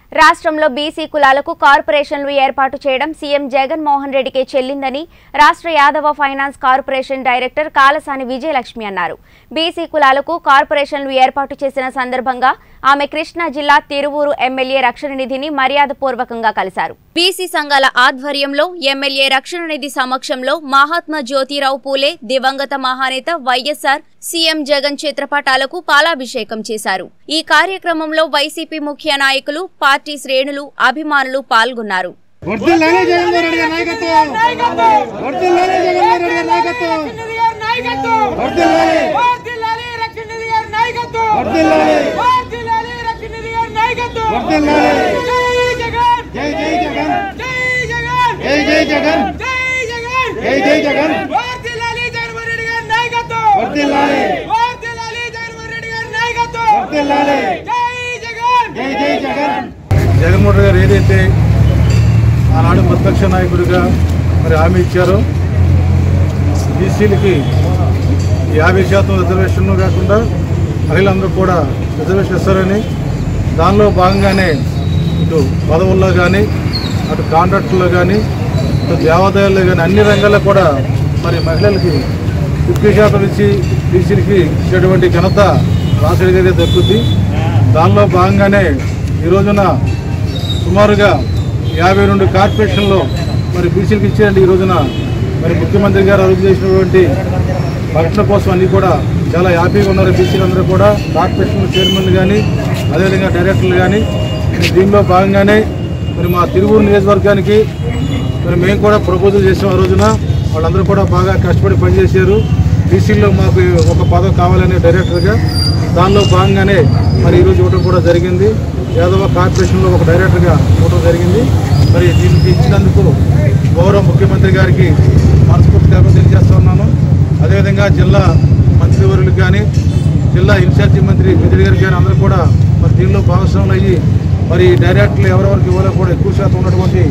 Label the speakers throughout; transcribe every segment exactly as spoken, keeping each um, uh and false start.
Speaker 1: రాష్ట్రంలో బీసీ కులాలకు కార్పొరేషన్లు ఏర్పాటు చేయడం సీఎం జగన్ మోహన్ రెడ్డికే చెల్లిందని రాష్ట్ర Yadava finance corporation director Kalasani Vijayalakshmi అన్నారు. బీసీ కులాలకు కార్పొరేషన్లు ఏర్పాటు చేసిన సందర్భంగా ఆమె కృష్ణా జిల్లా తిరువూరు ఎమ్మెల్యే రక్షణ నిధిని మర్యాదపూర్వకంగా కలిశారు. బీసీ సంఘాల ఆధ్వర్యంలో ఎమ్మెల్యే రక్షణ నిధి సమక్షంలో మహాత్మా జ్యోతిరావు పూలే, దివంగత మహానేత వైఎస్ఆర్, సీఎం జగన్ చిత్రపటాలకు పాలాభిషేకం చేశారు. ఈ కార్యక్రమంలో వైసీపీ ముఖ్య నాయకులు, పార్టీ శ్రేణులు, అభిమానులు పాల్గొన్నారు.
Speaker 2: జగన్మోహన్ రెడ్డి గారు ఏదైతే ఆనాడు ప్రతిపక్ష నాయకుడిగా మరి హామీ ఇచ్చారో బీసీలకి యాభై శాతం రిజర్వేషన్లు కాకుండా మహిళలందరూ కూడా రిజర్వేషన్ ఇస్తారని, దానిలో భాగంగానే ఇటు పదవుల్లో కానీ, అటు కాంట్రాక్టుల్లో కానీ, ఇటు దేవాదాయాల్లో కానీ అన్ని రంగాల్లో కూడా మరి మహిళలకి ఫిఫ్టీ శాతం ఇచ్చి బీసీలకి ఇచ్చేటువంటి ఘనత రాష్ట్రానికి దక్కుద్ది. దానిలో భాగంగానే ఈ రోజున సుమారుగా యాభై రెండు కార్పొరేషన్లో మరి బీసీలకు ఇచ్చేయండి. ఈ రోజున మరి ముఖ్యమంత్రి గారు అభివృద్ధి చేసినటువంటి ప్రకటన కోసం అన్నీ కూడా చాలా హ్యాపీగా ఉన్నారు. బీసీలు అందరూ కూడా కార్పొరేషన్ చైర్మన్లు కానీ, అదేవిధంగా డైరెక్టర్లు కానీ. దీనిలో భాగంగానే మరి మా తిరువూరు నియోజకవర్గానికి మరి మేము కూడా ప్రపోజల్ చేసాం. ఆ రోజున వాళ్ళందరూ కూడా బాగా కష్టపడి పనిచేశారు. బీసీల్లో మాకు ఒక పదవి కావాలనే డైరెక్టర్గా, దానిలో భాగంగానే మరి ఈరోజు ఇవ్వడం కూడా జరిగింది. యాదవ కార్పొరేషన్లో ఒక డైరెక్టర్గా ఇవ్వడం జరిగింది. మరి దీనికి ఇచ్చినందుకు గౌరవ ముఖ్యమంత్రి గారికి మనస్ఫూర్తిగా తెలియజేస్తా ఉన్నాను. అదేవిధంగా జిల్లా మంత్రివర్యులకు కానీ, జిల్లా ఇన్ఛార్జి మంత్రి విజయ్ గారికి కానీ అందరూ కూడా మరి దీనిలో భాగస్వాములు అయ్యి మరి డైరెక్టర్లు ఎవరెవరికి ఇవ్వాలో కూడా ఎక్కువ శాతం ఉన్నటువంటి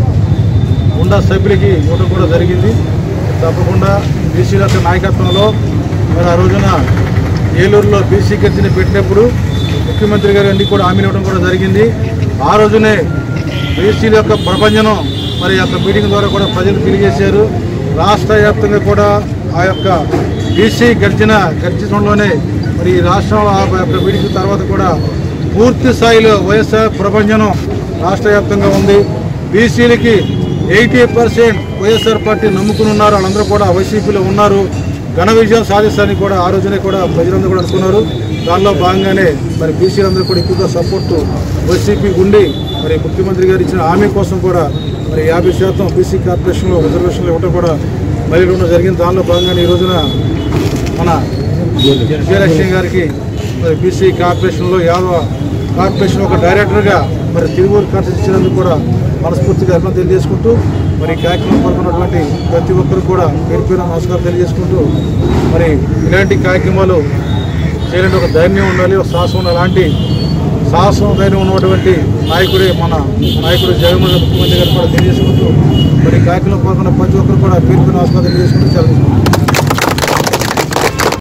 Speaker 2: ఉండా సభ్యులకి ఇవ్వడం కూడా జరిగింది. తప్పకుండా బీసీల యొక్క నాయకత్వంలో మరి ఆ రోజున ఏలూరులో బీసీ గర్జన పెట్టినప్పుడు ముఖ్యమంత్రి గారు అన్ని కూడా హామీలు ఇవ్వడం కూడా జరిగింది. ఆ రోజునే బీసీల యొక్క ప్రపంచం మరి యొక్క మీటింగ్ ద్వారా కూడా ప్రజలు తెలియజేశారు. రాష్ట్ర వ్యాప్తంగా కూడా ఆ యొక్క బీసీ గర్జన గర్జనలోనే మరి రాష్ట్రం ఆ యొక్క మీటింగ్ తర్వాత కూడా పూర్తి స్థాయిలో వైఎస్ఆర్ ప్రపంచం రాష్ట్ర వ్యాప్తంగా ఉంది. బీసీలకి ఎయిటీ పర్సెంట్ వైఎస్ఆర్ పార్టీ నమ్ముకుని ఉన్నారు. వాళ్ళందరూ కూడా వైసీపీలో ఉన్నారు. ఘన విజయం సాధిస్తారని కూడా ఆ రోజునే కూడా ప్రజలందరూ కూడా అనుకున్నారు. దానిలో భాగంగానే మరి బీసీలందరూ కూడా ఎక్కువగా సపోర్టు వైసీపీ ఉండి మరి ముఖ్యమంత్రి గారు ఇచ్చిన హామీ కోసం కూడా మరి యాభై శాతం బీసీ కార్పొరేషన్లో రిజర్వేషన్లు ఇవ్వడం కూడా మళ్ళీ ఇవ్వడం జరిగింది. దానిలో భాగంగానే ఈ రోజున మన విజయలక్ష్మి గారికి మరి బీసీ కార్పొరేషన్లో యాదవ కార్పొరేషన్ ఒక డైరెక్టర్గా మరి తిరువూరు కార్పొరేషన్ ఇచ్చినందుకు కూడా మనస్ఫూర్తిగా అభినందనలు తెలియజేసుకుంటూ మరి కార్యక్రమం పాల్గొన్నటువంటి ప్రతి ఒక్కరు కూడా పేరు పేరు నమస్కారం తెలియజేసుకుంటూ మరి ఇలాంటి కార్యక్రమాలు చేయాలంటే ఒక ధైర్యం ఉండాలి, ఒక సాహసం ఉండాలి. అలాంటి సాహసం ధైర్యం ఉన్నటువంటి నాయకుడే మన నాయకుడు జగన్మోహన్ రెడ్డి ముఖ్యమంత్రి గారు కూడా తెలియజేసుకుంటూ మరి కార్యక్రమం పాల్గొన్న ప్రతి ఒక్కరు కూడా పేరు పేరు నమస్కారం తెలియజేసుకుంటూ చాలా